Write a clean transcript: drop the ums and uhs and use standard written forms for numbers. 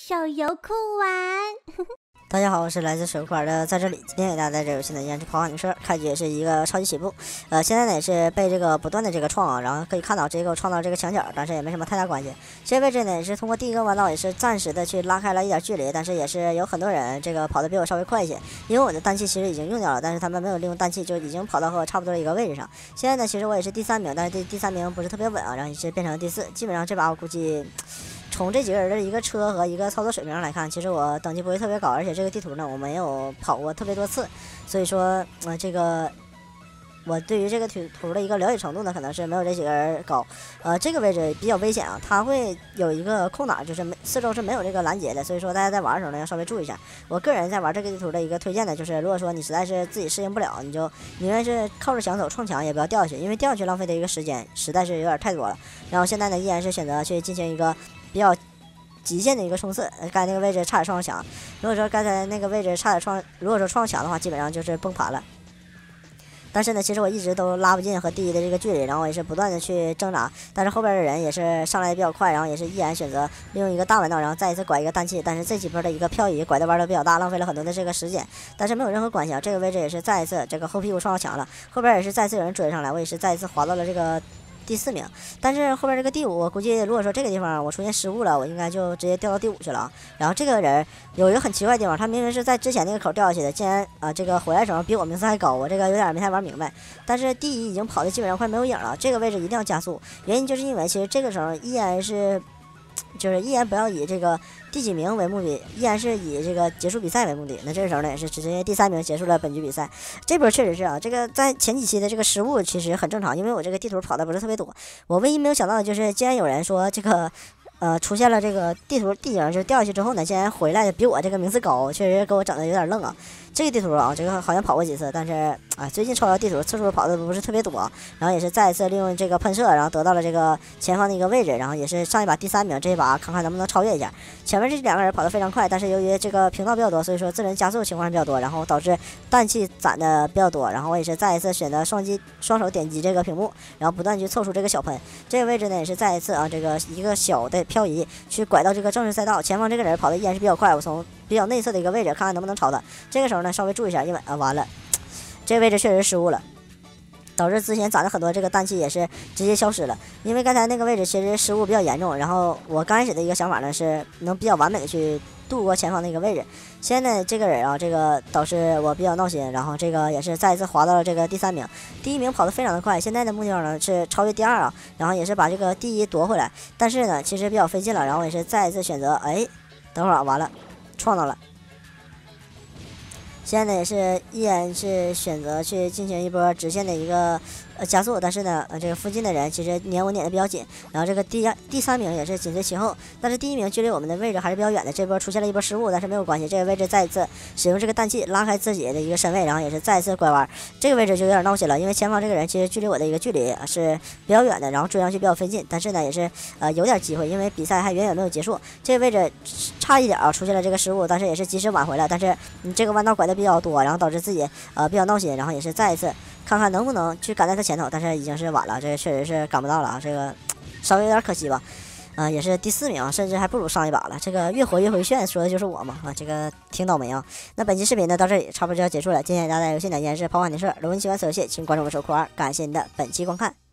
手游酷玩。 大家好，我是来自手游酷玩的，在这里今天给大家带这游戏呢，依然是跑马女车，开局也是一个超级起步。现在呢也是被这个不断的这个创啊，然后可以看到直接给我创造这个墙角，但是也没什么太大关系。这位置呢也是通过第一个弯道也是暂时的去拉开了一点距离，但是也是有很多人这个跑的比我稍微快一些，因为我的氮气其实已经用掉了，但是他们没有利用氮气就已经跑到和我差不多的一个位置上。现在呢其实我也是第3名，但是第3名不是特别稳啊，然后也是变成了第4，基本上这把我估计。从这几个人的一个车和一个操作水平上来看，其实我等级不会特别高，而且这个地图呢我没有跑过特别多次，所以说这个我对于这个图的一个了解程度呢，可能是没有这几个人高。这个位置比较危险啊，它会有一个空档，就是四周是没有这个拦截的，所以说大家在玩的时候呢要稍微注意一下。我个人在玩这个地图的一个推荐呢，就是如果说你实在是自己适应不了，你就宁愿是靠着墙走撞墙，也不要掉下去，因为掉下去浪费的一个时间实在是有点太多了。然后现在呢依然是选择去进行一个比较极限的一个冲刺，该那个位置差点撞上墙。如果说刚才那个位置差点撞，如果说撞上墙的话，基本上就是崩盘了。但是呢，其实我一直都拉不进和第一的这个距离，然后也是不断的去挣扎。但是后边的人也是上来比较快，然后也是依然选择利用一个大弯道，然后再一次拐一个氮气。但是这几波的一个漂移拐的弯都比较大，浪费了很多的这个时间，但是没有任何关系啊。这个位置也是再一次这个后屁股撞到墙了，后边也是再次有人追上来，我也是再一次滑到了这个第4名，但是后边这个第5，我估计如果说这个地方我出现失误了，我应该就直接掉到第5去了。然后这个人有一个很奇怪的地方，他明明是在之前那个口掉下去的，竟然这个回来的时候比我名次还高，我这个有点没太玩明白。但是第1已经跑的基本上快没有影了，这个位置一定要加速，原因就是因为其实这个时候依然不要以这个第几名为目的，依然是以这个结束比赛为目的。那这个时候呢，也是直接第3名结束了本局比赛。这波确实是啊，这个在前几期的这个失误其实很正常，因为我这个地图跑的不是特别多。我唯一没有想到的就是，既然有人说这个出现了这个地形就掉下去之后呢，竟然回来的比我这个名次高，确实给我整的有点愣啊。这个地图啊，这个好像跑过几次，但是最近抽到地图次数跑的不是特别多，然后也是再一次利用这个喷射，然后得到了这个前方的一个位置，然后也是上一把第3名，这一把看看能不能超越一下。前面这2个人跑得非常快，但是由于这个频道比较多，所以说自人加速情况比较多，然后导致氮气攒的比较多，然后我也是再一次选择双手点击这个屏幕，然后不断去凑出这个小喷。这个位置呢也是再一次这个一个小的漂移去拐到这个正式赛道，前方这个人跑的依然是比较快，我从比较内侧的一个位置看看能不能超他。这个时候呢稍微注意一下，因为完了，这个位置确实失误了，导致之前攒了很多这个氮气也是直接消失了。因为刚才那个位置其实失误比较严重，然后我刚开始的一个想法呢是能比较完美的去度过前方那个位置。现在这个人啊，这个导致我比较闹心，然后这个也是再一次滑到了这个第3名。第1名跑得非常的快，现在的目标呢是超越第2啊，然后也是把这个第1夺回来。但是呢，其实比较费劲了，然后也是再一次选择，等会儿完了，撞到了。现在呢也是依然是选择去进行一波直线的一个加速，但是呢这个附近的人其实撵我撵的比较紧，然后这个第3名也是紧随其后，但是第1名距离我们的位置还是比较远的。这波出现了一波失误，但是没有关系，这个位置再一次使用这个氮气拉开自己的一个身位，然后也是再一次拐弯。这个位置就有点闹心了，因为前方这个人其实距离我的一个距离是比较远的，然后追上去比较费劲，但是呢也是有点机会，因为比赛还远远没有结束。这个位置差一点出现了这个失误，但是也是及时挽回了，但是这个弯道拐的比较多，然后导致自己比较闹心，然后也是再一次看看能不能去赶在他前头，但是已经是晚了，这个确实是赶不到了啊，这个稍微有点可惜吧。也是第4名，甚至还不如上一把了。这个越活越回旋，说的就是我嘛这个挺倒霉啊。那本期视频呢到这里差不多就要结束了，今天大家游戏呢依然是跑马电社。如果你喜欢此游戏，请关注我们手库2，感谢您的本期观看。